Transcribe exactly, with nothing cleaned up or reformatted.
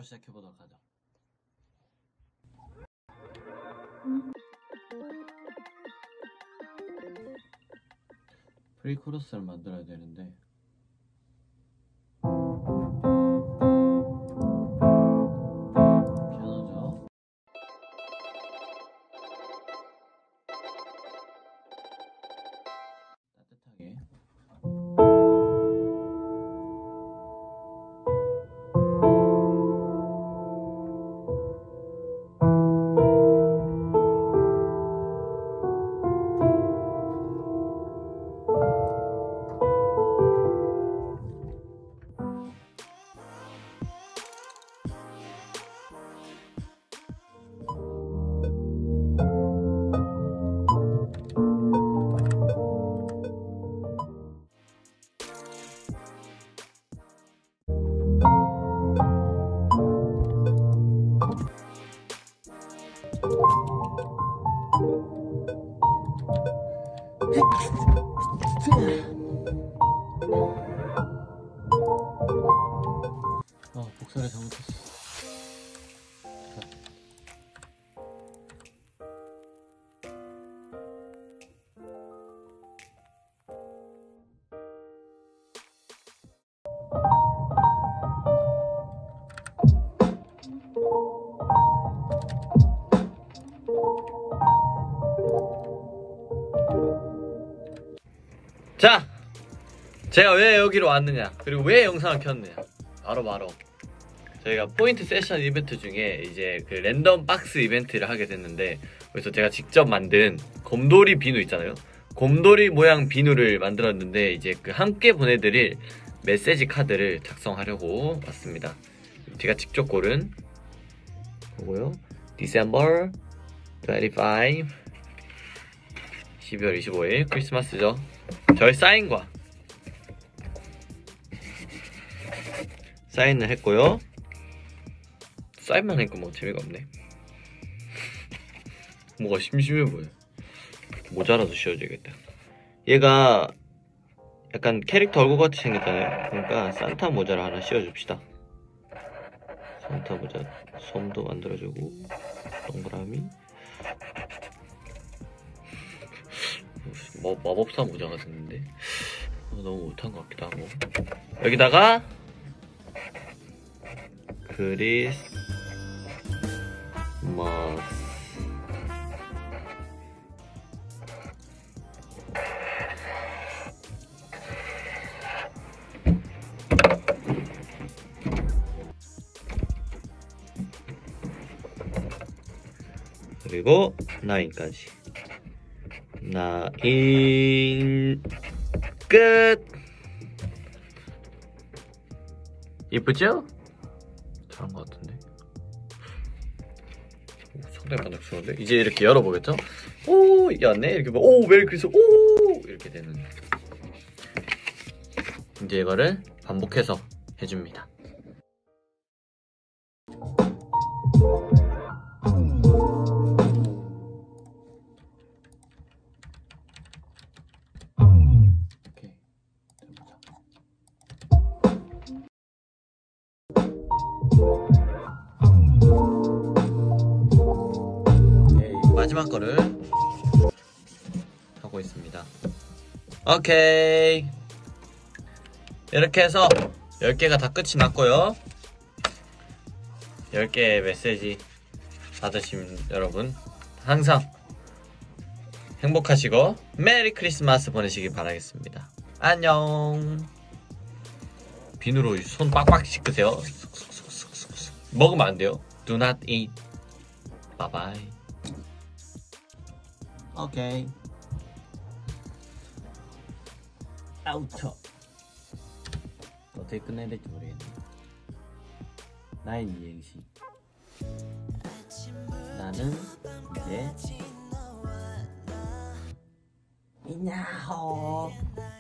시작해보도록 하죠. 프리코러스를 만들어야 되는데 피아노죠. 따뜻하게 아, 복사를 잘못했어. 자! 제가 왜 여기로 왔느냐, 그리고 왜 영상을 켰느냐, 바로 바로 저희가 포인트 세션 이벤트 중에 이제 그 랜덤 박스 이벤트를 하게 됐는데, 그래서 제가 직접 만든 곰돌이 비누 있잖아요. 곰돌이 모양 비누를 만들었는데 이제 그 함께 보내드릴 메시지 카드를 작성하려고 왔습니다. 제가 직접 고른 거고요. 디셈버 이십오, 십이월 이십오일 크리스마스죠. 저의 사인과 사인을 했고요. 사인만 하니까 뭐 재미가 없네. 뭐가 심심해 보여. 모자라도 씌워줘야겠다. 얘가 약간 캐릭터 얼굴 같이 생겼잖아요. 그러니까 산타 모자를 하나 씌워줍시다. 산타 모자 솜도 만들어주고, 동그라미, 뭐, 마법사 모자가 됐는데 어, 너무 못한 것 같기도 하고, 여기다가 크리스마스 그리고 나인까지. 나인 끝. 이쁘죠? 잘한 것 같은데. 오, 상당히 만족스러운데? 이제 이렇게 열어보겠죠? 오, 열네. 이렇게 뭐, 오, 메리 크리스마스, 오, 이렇게 되는. 이제 이거를 반복해서 해줍니다. 마지막 거를 하고 있습니다. 오케이, 이렇게 해서 열 개가 다 끝이 났고요. 열 개의 메시지 받으신 여러분 항상 행복하시고 메리 크리스마스 보내시길 바라겠습니다. 안녕. 비누로 손 빡빡 씻으세요. 먹으면 안 돼요. Do not eat. Bye bye. 오케이. 아우터. 어떻게 끝내야 될지 모르겠네. 나의 이행시. 나는 이제 이냐호